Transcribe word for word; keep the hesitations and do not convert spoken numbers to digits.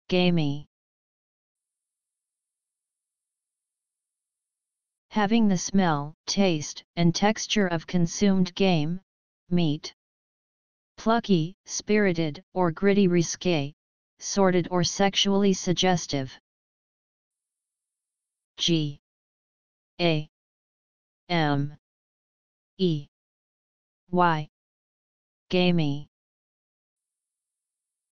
gamey. Having the smell, taste, and texture of consumed game, meat. Plucky, spirited, or gritty, risque, sordid or sexually suggestive. G A M E Y gamey.